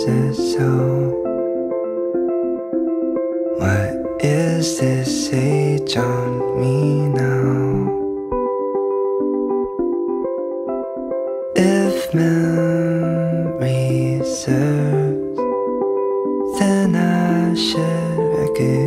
it so? What is this age on me now? If memory serves, then I should recognize